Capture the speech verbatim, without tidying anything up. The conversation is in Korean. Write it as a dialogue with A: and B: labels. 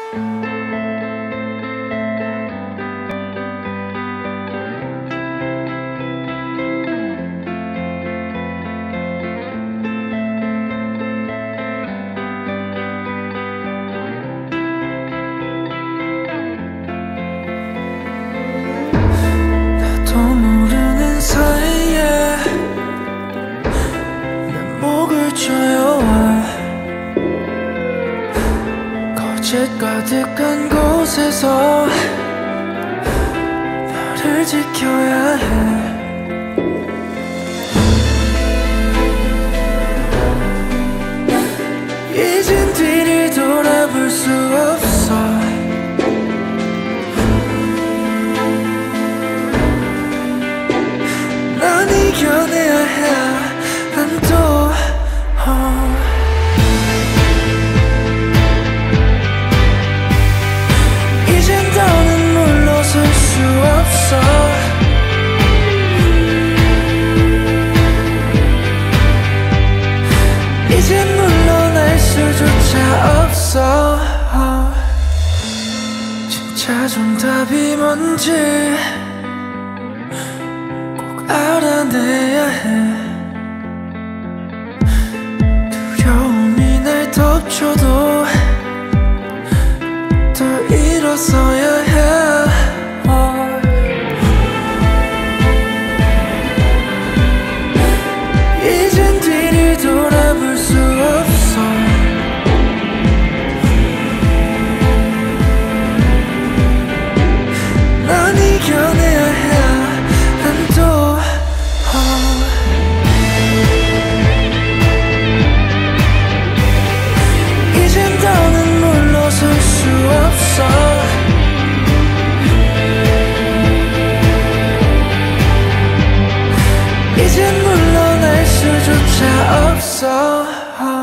A: 나도 모르는 사이에 내 목을 조여와 거짓 가득한 곳에서 너를 지켜야 해. 이젠 뒤를 돌아볼 수 없어. 난 이겨내야 해. 난 또 어. 이젠 더는 물러설 수 없어. 이젠 물러날 수조차 없어. 어. 진짜 정답이 뭔지 꼭 알아내야 해. 두려움이 날 덮쳐도 또 일어서야 해. 어. 이젠 뒤를 돌아볼 수 없어. 난 이겨내야 해. 난 또 어. 이젠 더는 물러설 수 없어. 이젠 물러날 수조차 없어.